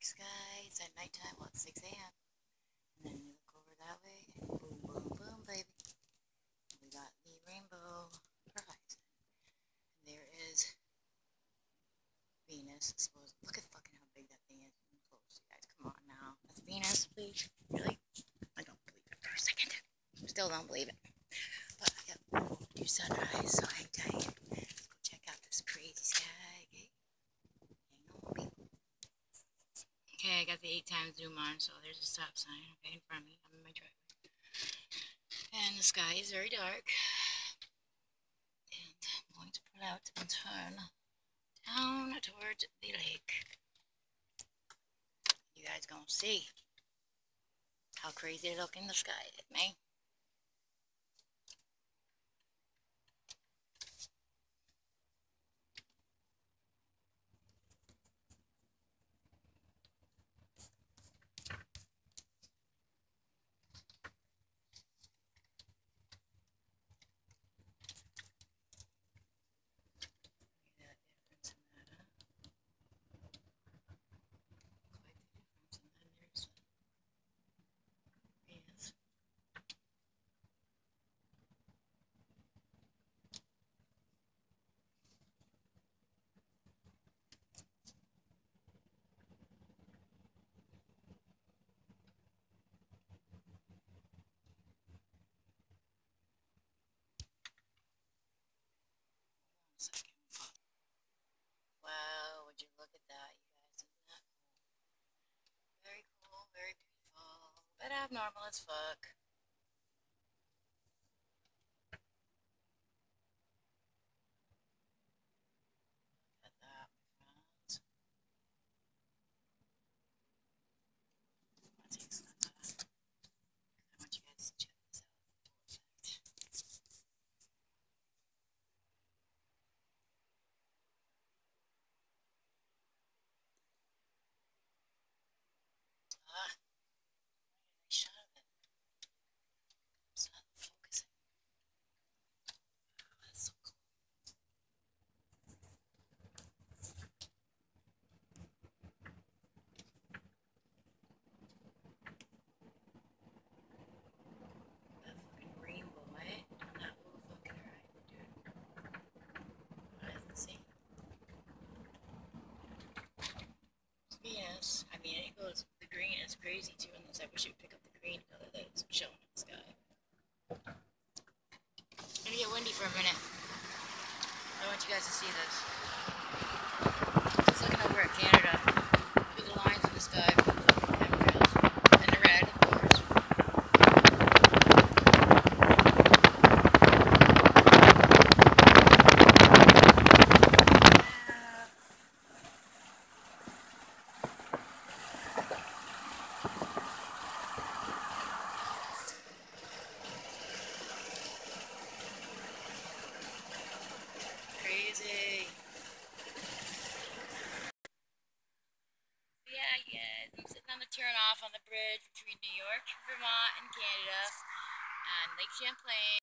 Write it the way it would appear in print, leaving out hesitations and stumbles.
dark sky. It's at nighttime. Well, it's 6 a.m. And then you look over that way. Boom, boom, boom, baby. We got the rainbow horizon. And there is Venus. I suppose. Look at fucking how big that thing is. I'm close, you guys. Come on now. That's Venus, please. Really? I don't believe it for a second. Still don't believe it. But I got new sunrise, so hang tight. Let's go check out this crazy sky. Okay? Okay, I got the 8x zoom on, so there's a stop sign, okay, in front of me. I'm in my driveway. And the sky is very dark. And I'm going to pull out and turn down towards the lake. You guys gonna see how crazy looking the sky is, man. Wow, would you look at that, you guys? Isn't that cool? Very cool, very beautiful, but abnormal as fuck. Look at that, my friends. I'll take some of that. I want you guys to check this out. Ah, I shot of it. It's not focusing. Oh, that's so cool. That fucking rainbow, eh? That little fucking horizon, dude. Horizon, see? Yes, I mean, it goes, the green is crazy too, unless I wish it would pick up the green color that it's showing in the sky. It's gonna get windy for a minute. I want you guys to see this. Just looking over at Canada. Look at the lines in the sky. Chemtrails. And the red, of course. Crazy. Yeah, I'm sitting on the turnoff on the bridge between New York, Vermont, and Canada, and Lake Champlain.